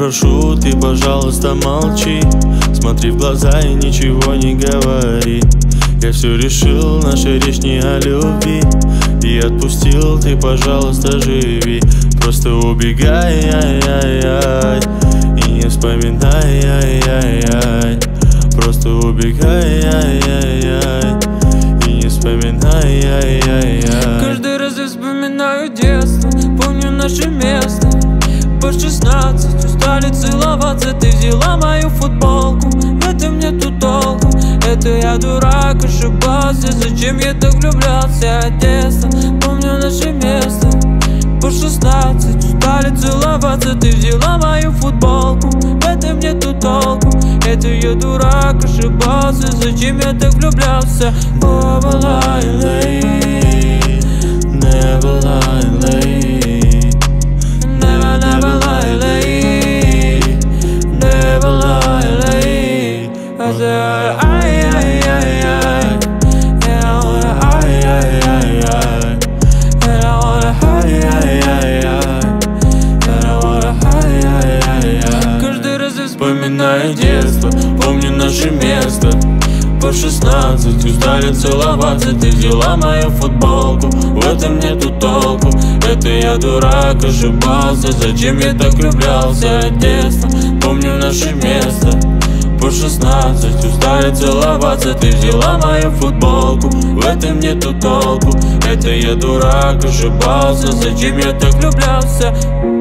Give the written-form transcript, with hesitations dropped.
прошу, ты, пожалуйста, молчи. Смотри в глаза и ничего не говори. Я все решил, наша речь не о любви. И отпустил, ты, пожалуйста, живи. Просто убегай, ай-яй-яй, и не вспоминай, ай-яй-яй. Просто убегай, ай-яй-яй, и не вспоминай, ай-яй-яй. Каждый раз я вспоминаю детство, помню наше место. По 16 устали целоваться, ты взяла мою футболку. В этом нету толку, это я дурак, ошибался. Зачем я так влюблялся? Детство, помню наше место. По 16 устали целоваться, ты взяла мою футболку. В этом нету толку, это я дурак, ошибался. Зачем я так влюблялся? Never lie late, never lie late, never lie late, never lie late. I said I, and I wanna I, and I wanna Каждый раз я вспоминаю детство, помню наше место. По 16 устали целоваться, ты взяла мою футболку. В этом нету толку, это я дурак, ошибался. Зачем я так влюблялся? Детство, помню наше место. По 16 устали целоваться, ты взяла мою футболку. В этом нету толку, это я дурак, ошибался. Зачем я так влюблялся?